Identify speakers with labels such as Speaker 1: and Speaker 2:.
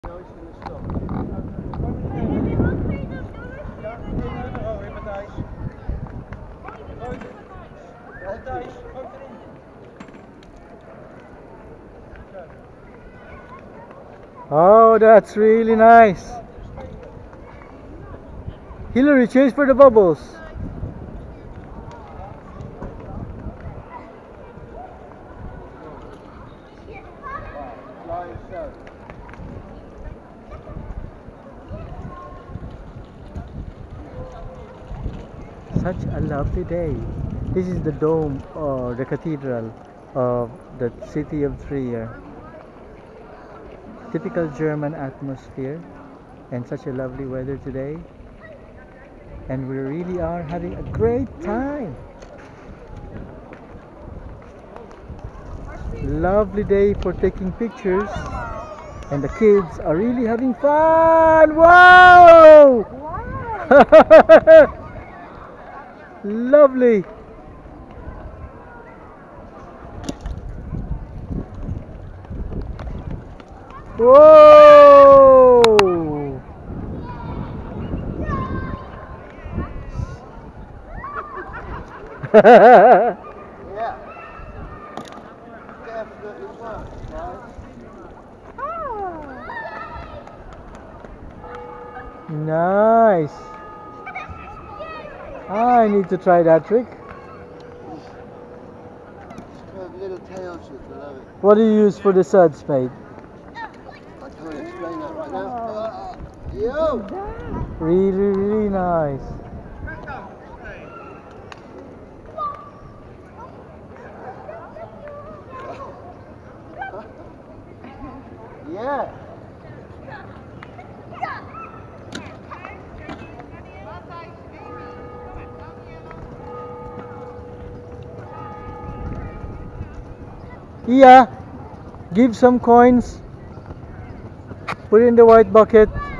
Speaker 1: Oh, that's really nice. Hillary, chase for the bubbles. Such a lovely day. This is the dome or the cathedral of the city of Trier. Typical German atmosphere and such a lovely weather today. And we really are having a great time. Lovely day for taking pictures. And the kids are really having fun. Wow! Lovely. Whoa!
Speaker 2: Yeah, definitely works, right?
Speaker 1: Nice. I need to try that trick.
Speaker 2: It's called little tail shift, I love it.
Speaker 1: What do you use for the suds, mate?
Speaker 2: I can't explain that right now. Yo!
Speaker 1: Really, really nice.
Speaker 2: Yeah!
Speaker 1: Yeah, give some coins. Put it in the white bucket.